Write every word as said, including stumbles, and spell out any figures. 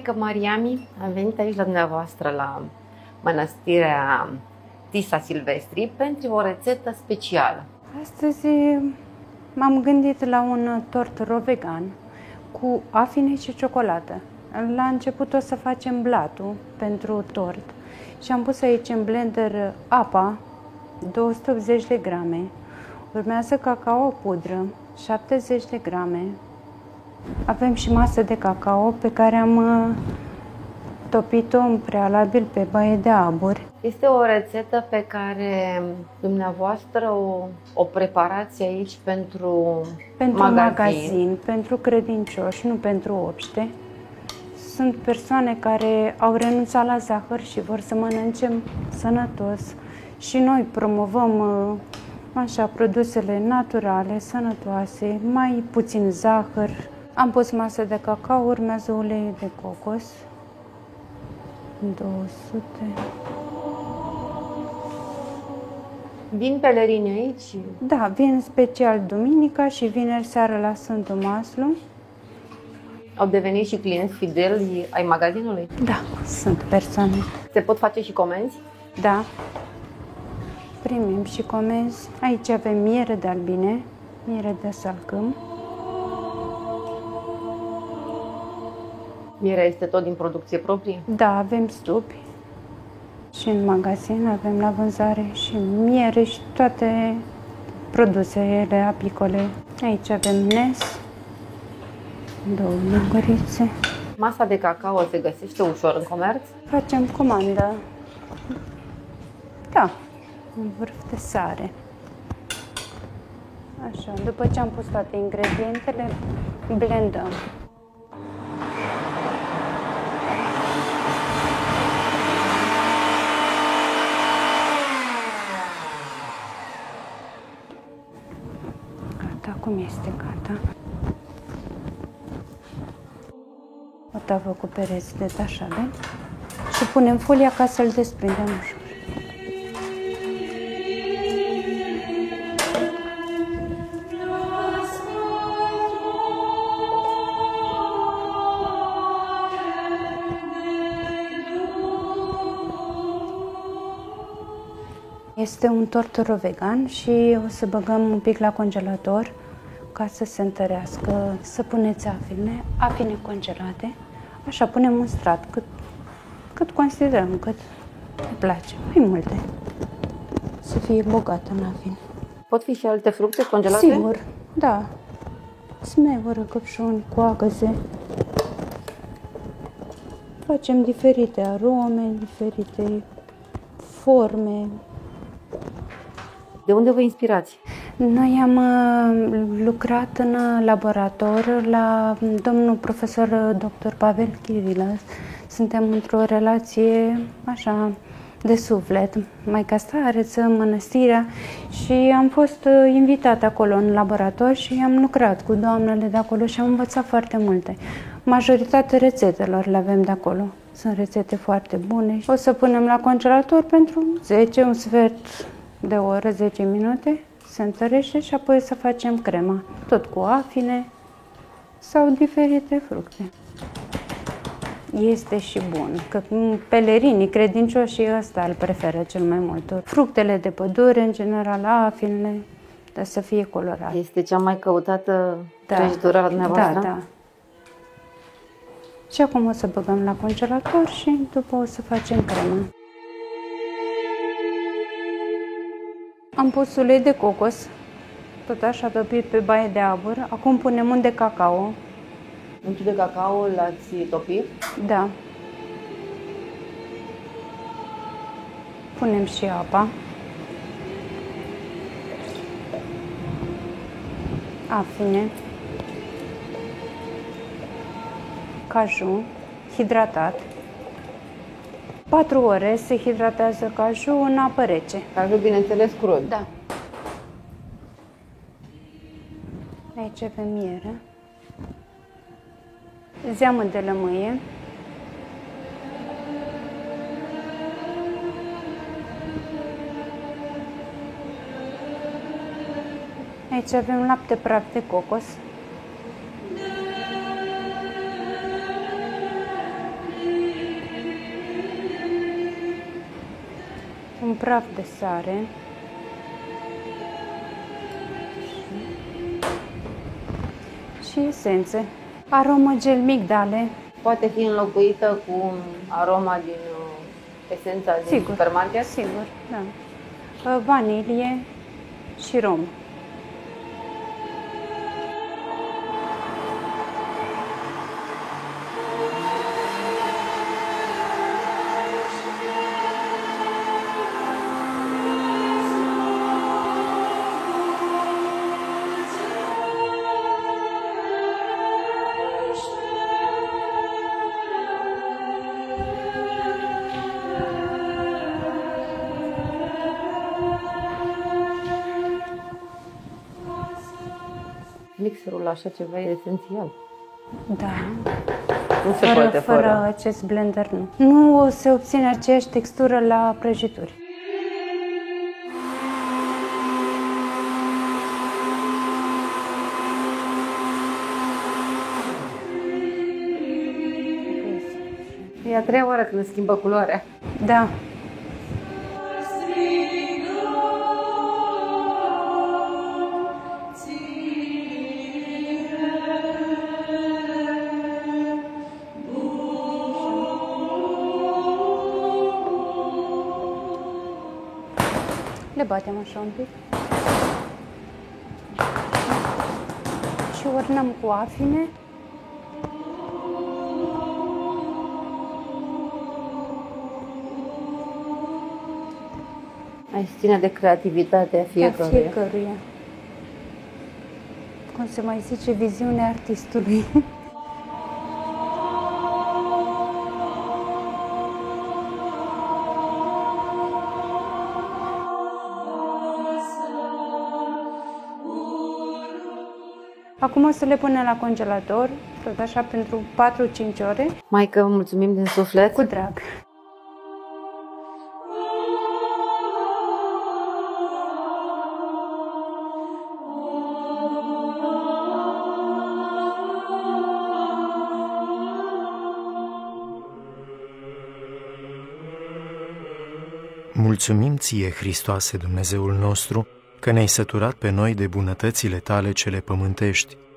Maică Mariami, am venit aici la dumneavoastră la mănăstirea Tisa Silvestri pentru o rețetă specială. Astăzi m-am gândit la un tort ro-vegan cu afine și ciocolată. La început o să facem blatul pentru tort și am pus aici în blender apa, două sute optzeci de grame, urmează cacao pudră, șaptezeci de grame. Avem și masă de cacao pe care am topit-o în prealabil pe baie de abur. Este o rețetă pe care dumneavoastră o, o preparați aici pentru, pentru magazin. magazin, pentru credincioși, nu pentru obște. Sunt persoane care au renunțat la zahăr și vor să mănânce sănătos. Și noi promovăm așa produsele naturale, sănătoase, mai puțin zahăr. Am pus masă de cacao, urmează ulei de cocos. două sute. Vin pelerini aici? Da, vin special duminica și vineri seara la Sfântul Maslu. Au devenit și clienți fideli ai magazinului? Da, sunt persoane. Se pot face și comenzi? Da. Primim și comenzi. Aici avem miere de albine, miere de salcâm. Mierea este tot din producție proprie? Da, avem stupi și în magazin avem la vânzare și miere și toate produsele apicole. Aici avem nes, două lingurițe. Masa de cacao se găsește ușor în comerț? Facem comandă. Da, un vârf de sare. Așa, după ce am pus toate ingredientele, blendăm. Gata, acum este gata. O tavă cu pereți detașabili și punem folia ca să-l desprindem ușor. Este un tort ro-vegan și o să băgăm un pic la congelator ca să se întărească. Să puneți afine, afine congelate. Așa, punem un strat, cât, cât considerăm, cât ne place, mai multe. Să fie bogată în afine. Pot fi și alte fructe congelate? Sigur, da. Smevură, căpșuni, coagăze. Facem diferite arome, diferite forme. De unde vă inspirați? Noi am lucrat în laborator la domnul profesor doctor Pavel Chirilă. Suntem într-o relație așa de suflet. Maica Stareță, mănăstirea, și am fost invitată acolo în laborator și am lucrat cu doamnele de acolo și am învățat foarte multe. Majoritatea rețetelor le avem de acolo. Sunt rețete foarte bune. O să punem la congelator pentru zece, un sfert de oră, zece minute, se întărește și apoi să facem crema, tot cu afine sau diferite fructe. Este și bun, că pelerinii credincioși ăsta îl preferă cel mai mult. Fructele de pădure, în general, afinele, dar să fie colorate. Este cea mai căutată da, prăjitură la dumneavoastră? Da, da. Și acum o să băgăm la congelator și după o să facem cremă. Am pus ulei de cocos, tot așa topit pe baie de abur. Acum punem un de cacao. Untul de cacao l-ați topit? Da. Punem și apa. Afine. Caju, hidratat. patru ore se hidratează caju în apă rece. Caju, bineînțeles, crud. Da. Aici avem miere. Zeamă de lămâie. Aici avem lapte praf de cocos. un praf de sare. Și esențe. Aromă gel migdale. Poate fi înlocuită cu aroma din uh, esența din Sigur, supermarket? sigur, da. Uh, Vanilie și rom. Mixerul la așa ceva e esențial. Da. Nu se Fără, poate fără. fără acest blender, nu. Nu se obține aceeași textură la prăjituri. E a treia oară când schimbă culoarea. Da. Le batem așa un pic. Și ornăm cu afine. Aici ține de creativitatea fiecăruia. A fiecăruia. Cum se mai zice, viziunea artistului. Acum o să le punem la congelator, tot așa pentru patru-cinci ore. Maică, mulțumim din suflet. Cu drag. Mulțumim ție, Hristoase, Dumnezeul nostru, că ne-ai săturat pe noi de bunătățile tale cele pământești